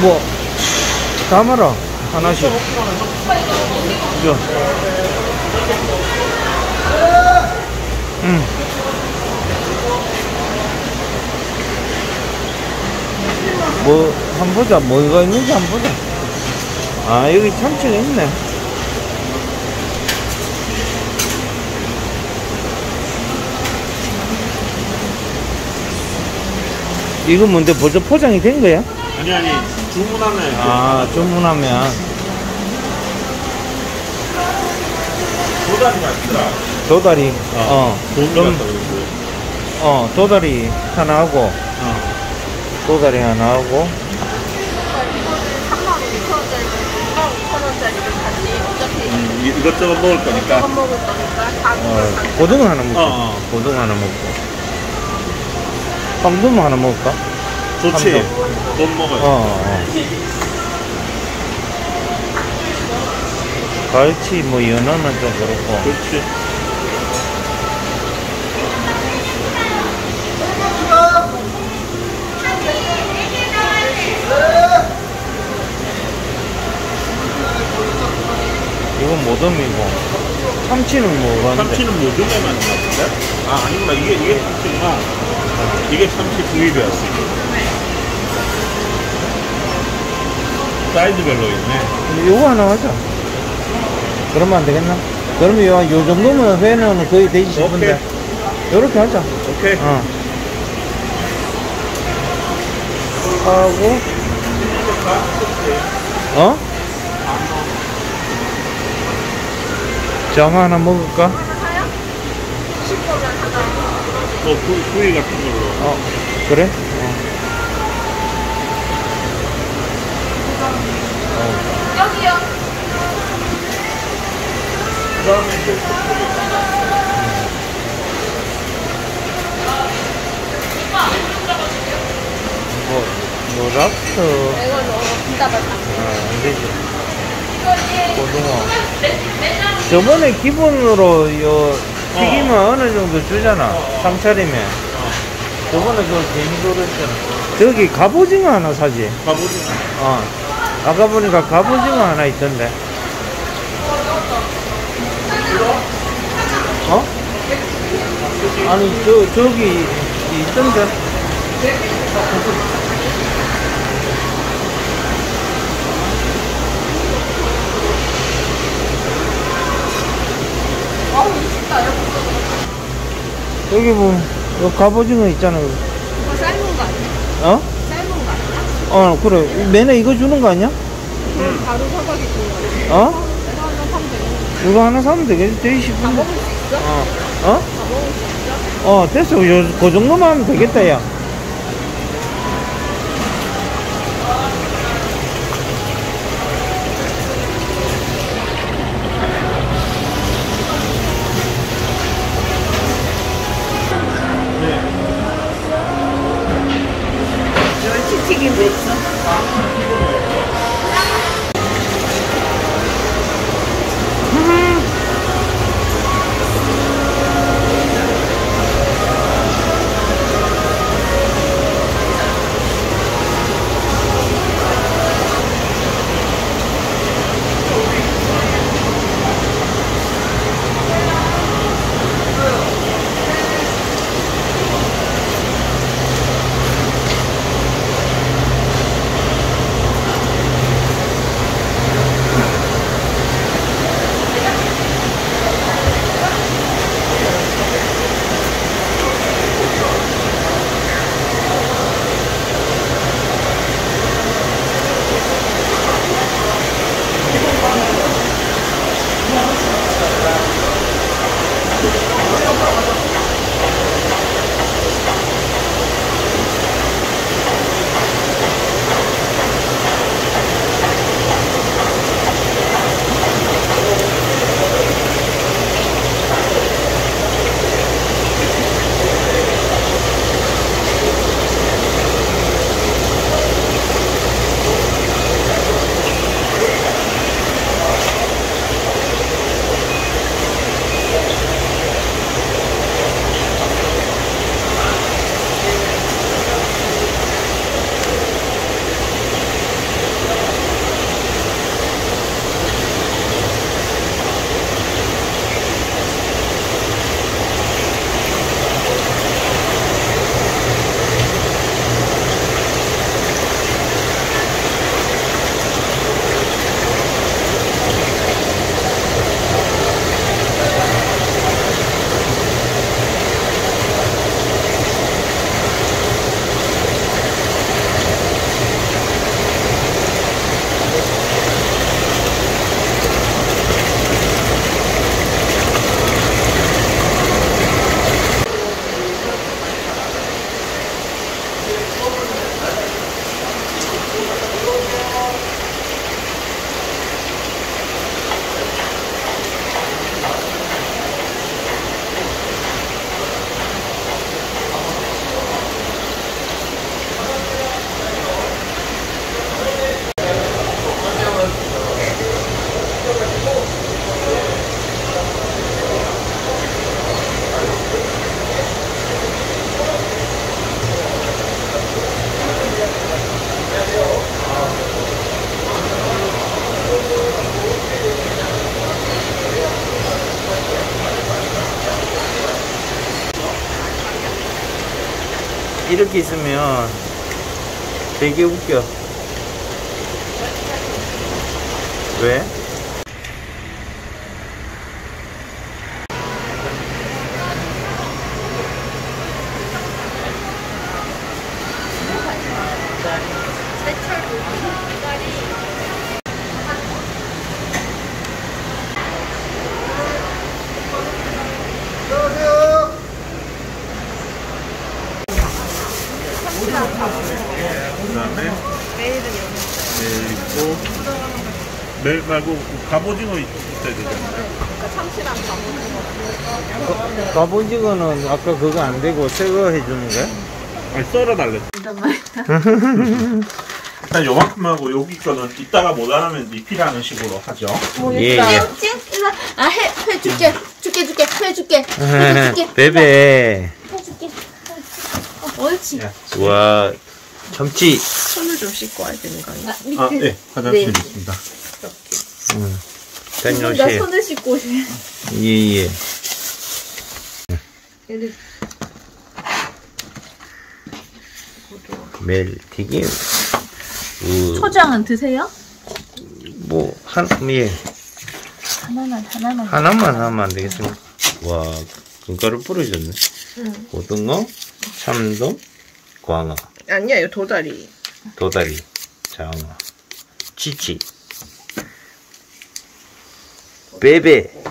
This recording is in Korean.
뭐 담아라 하나씩. 저. 뭐 한번 보자. 뭐가 있는지 한번 보자. 아 여기 참치가 있네. 이거 뭔데 벌써 포장이 된 거야? 아니 주문하면. 아 주문하면. 도다리가 있더라. 도다리. 돈이 좀, 같다 그러고. 도다리 하나 하고 도다리 하나 하고. 32,000원짜리 35,000원짜리를 같이 어차피 이것저것 먹을 거니까. 저거 먹을 거니까 다 고등어 하나 먹자. 고등어 하나 먹고. 황금 하나 먹을까? 좋지. 돈 먹어요. 갈치 뭐 연어는 좀 그렇고. 그렇지. 이건 모듬이고. 참치는 뭐가 있는데? 참치는 모듬에만 있는 것 같은데? 아, 아니구나. 이게 참치구나. 이게 참치 구이배였어. 사이즈별로 있네. 요거 하나 하자. 그러면 안 되겠나? 그러면 요 정도면 회는 거의 되지 싶은데. 요렇게 하자. 오케이. 하고. 장 하나 먹을까? 사요? 드실 거면 하나 구이 같은 걸로. 그래? 여기요. 그 다음에 이제 뭐 랍스터. 이거 너무 비싸다. 안 되지. 고등어. 저번에 기본으로 튀김은 어느 정도 주잖아. 상차림에. 저번에 그거 재미로 했잖아. 저기 갑오징어 하나 사지. 가보자. 아까 보니까 갑오징어 하나 있던데. 아니 저기 있던데. 여기 뭐 갑오징어 있잖아. 이거 삶은 거 아니야? 삶은 거 아니야? 그래. 맨에 이거 주는 거 아니야? 그럼 바로 사가기 주는 거. 이거 하나 사면 되겠네. 이거 하나 사면 되겠지? 되게 다 싶은데. 먹을 수 있어? 어? 다 먹을 수 있어? 됐어. 그 정도만 하면 되겠다, 야. 멸치튀김도 있어. 이렇게 있으면 되게 웃겨. 왜? 그다음에 내일은 여기. 네, 있고 매일 말고 갑오징어 있어야 되잖아요. 그러니까 참치랑 가보는 거. 갑오징어는 아까 그거 안 되고 새거 해주는 거야? 아니 썰어 달랬어. 일단 요만큼 하고 여기 거는 이따가 모자라면 리필하는 식으로 하죠. 예, 예. 일로 와. 아, 회 줄게. 회 줄게. 베베. 해줄게. 옳지. 와, 참치. 손을 좀 씻고 와야 되는 거 아니야? 아, 네, 화장실 있습니다. 나 다녀오세요. 손을 씻고 오세요. 예, 예. 멜튀김. 초장은 드세요? 뭐, 예. 하나만. 하나만 하면 안 되겠습니까? 와, 금가루 뿌려줬네. 고등어, 참돔, 광어, 아니야, 이거 도다리. 도다리, 장어, 치치, 베베.